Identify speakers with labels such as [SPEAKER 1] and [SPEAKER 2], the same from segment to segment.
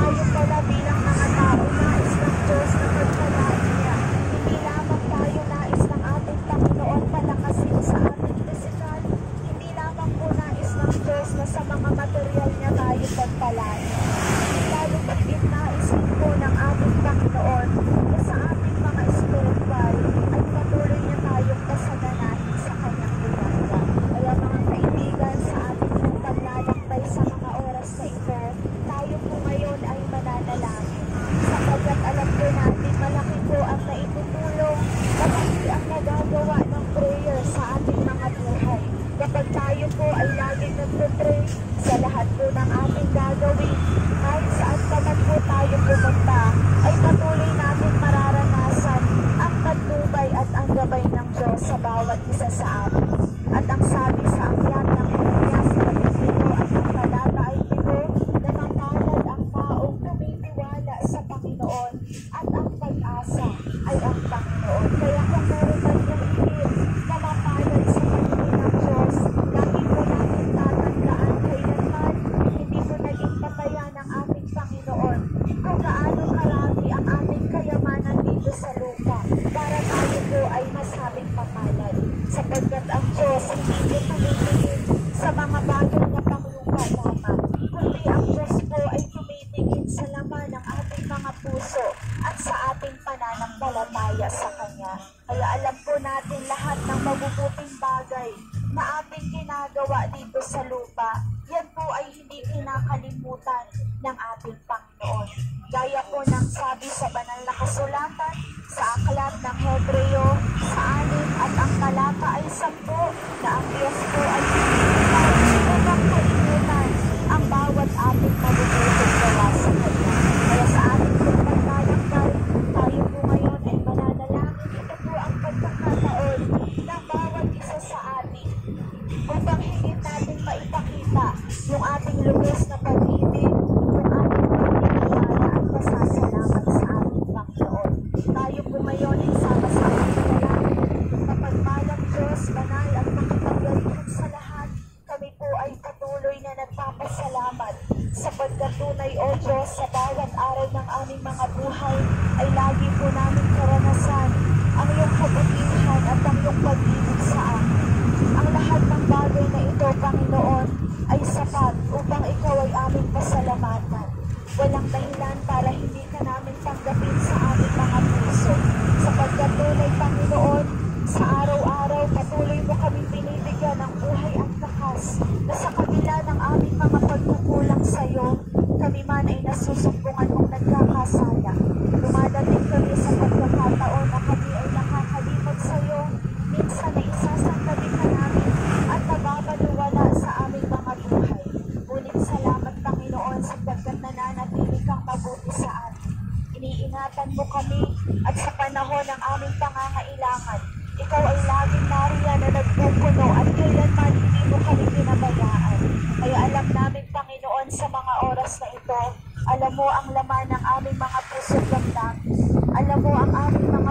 [SPEAKER 1] tayo pala bilang mga tao nais ng Diyos na pagpalaan niya. Hindi lamang tayo nais ng ating Panginoon palakasin sa ating pisikal, hindi lamang po nais ng Diyos na sa mga material niya tayo pagpalaan. Lalo higit nais po ng ating Panginoon na sa ating mga spiritual ay patuloy niya tayong pasaganahin sa kanyang biyaya. Kaya mga kaibigan, sa ating paglalakbay sa mga oras na ito, tayo po ngayon ay mananalangin. Sapagkat alam po natin malaki po ang naitutulong, malaki ang nagagawa ng prayer sa ating mga buhay. Kapag tayo po ay laging nagpupray sa lahat po ng ating gagawin, kahit saan paman po tayo pumunta, ay patuloy natin mararanasan ang patnubay at ang gabay ng Diyos sa bawat isa sa atin. At ang sabi sa aklat ng Jeremias sa 12 at ang talata ay ito, na mapalad ang taong tumitiwala sa Panginoon at ang pag-asa ay ang Panginoon. Kaya kung meron man yung higit na mapalad sa Panginoon ng Diyos, lagi po natin tatandaan kailanman hindi po naging pataya ng ating Panginoon kung gaano karami ang ating kayamanan dito sa lupa para tayo po ay masabing mapalad. Sapagkat ang Diyos hindi po tumitingin sa mga bagay na panglupa lamang, kundi ang Diyos po ay tumitingin sa laman ng ating mga puso at sa ating pananampalataya sa Kanya. Kaya alam po natin lahat ng mabubuting bagay na ating ginagawa dito sa lupa, yan po ay hindi kinakalimutan ng ating Panginoon. Gaya po ng sabi sa banal na kasulatan, sa aklat ng Hebreo, sa 6 at ang talata ay 10, na ang Diyos po ay hindi upang kalimutan ang bawat ating mabubuting gawa sa Kanya. Kaya sa ating paglalakbay, tayo po ngayon ay mananalangin. Ito po ang pagkakataon ng bawat isa sa atin upang higit natin maipakita yung ating lubos na pag-ibig, yung ating pagkakilala at pasasalamat sa ating Panginoon. Tayo po ngayon ay sama-sama manalangin. Kapag malang Diyos, banal at makapangyarihan sa lahat, kami po ay patuloy na nagpapasalamat sapagkat tunay o Diyos sa bawat araw ng aming mga buhay ay lagi po namin karanasan ang iyong kabutihan at ang iyong pag-ibig sa amin. Ang lahat ng bagay na ito, Panginoon, ay sapat upang ikaw ay aming pasalamatan. Walang dahilan para hindi ka namin tanggapin sa aming mga puso. Sapagkat tunay, Panginoon, sa araw-araw patuloy mo kami binibigyan ng buhay at lakas na sa kabila ng aming mga pagkukulang sa iyo, kami man ay nasusumbungan mong nagkakasala. Dumadating kami sa pagkakataon na kami ay nakakalimot sa iyo, minsan ay isasanggabi ka namin at nababaluwala sa aming mga buhay. Ngunit salamat, Panginoon, sapagkat nananatili kang mabuti sa amin. Iniingatan mo kami at sa panahon ng aming pangangailangan, ikaw ay laging nariyan na nagpupuno at kailanman hindi mo kami pinabayaan. Kaya alam namin, Panginoon, sa mga oras na ito, alam mo ang laman ng aming mga puso't damdamin. Alam mo ang aming mga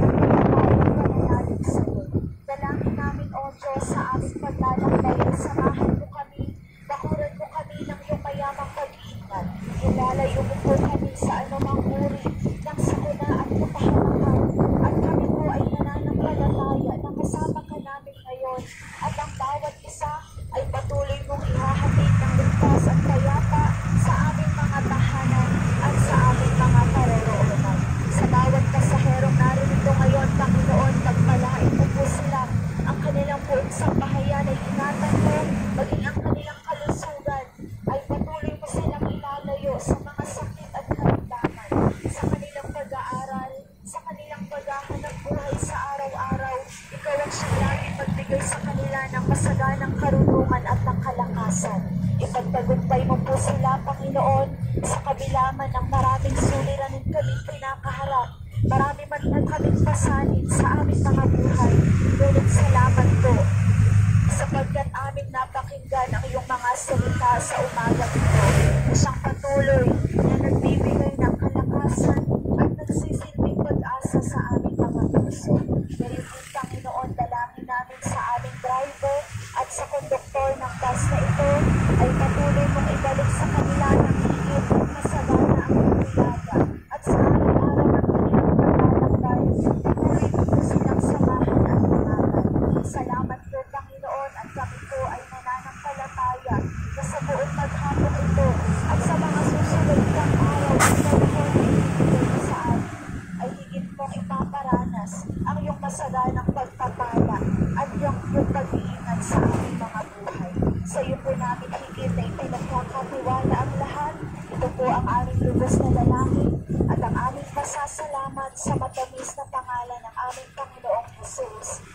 [SPEAKER 1] pananalig sa iyo. Dalangin namin, O Diyos, sa aming paglalakbay ay samahan mo kami, bakuran mo kami ng iyong mayamang pag-iingat. Ilalayo mo po kami sa anumang uri ng sakuna at kapahamakan. At kami po ay nananampalataya na kasama ka namin ngayon at ang bawat isa ay patuloy mong ihahatid ng ligtas at payapa sa aming mga tahanan at sa aming mga karoroonan. Sa bawat pasaherong narito ngayon, Panginoon, pagpalain mo po sila. Ang kanilang buong sambahayan ay ingatan mo, maging ang kanilang kalusugan ay patuloy mo silang ilalayo sa mga sakit at karamdaman, sa kanilang pag-aaral, sa kanilang paghahanap buhay sa araw-araw. Ikaw ang siyang laging magbigay sa kanila ng masaganang karunungan at ng kalakasan. Ipagtagumpay mo po sila, Panginoon, sa kabila man ng maraming suliranin kaming pinakaharap, marami man na kaming pasanin sa aming mga buhay. Ngunit salamat po, sapagkat aming napakinggan ang iyong mga salita sa umaga ito. Isang patuloy na nagbibigay ng kalakasan at nagsisilbing pag-asa sa aming mga puso. Ngayon din, Panginoon, dalangin namin sa aming driver at sa konduktor ng bus na ito ay patuloy mong ibalik sa kanila ng higit at masagana ang darating araw at panahon na ibibigay mo sa amin ay higit mong ipaparanas ang iyong masaganang pagpapala at iyong pag-iingat sa aming mga buhay. Sa iyo po namin higit na ipinagkakatiwala ang lahat. Ito po ang aming lubos na dalangin at ang aming pasasalamat sa matamis na pangalan ng aming Panginoong Jesus.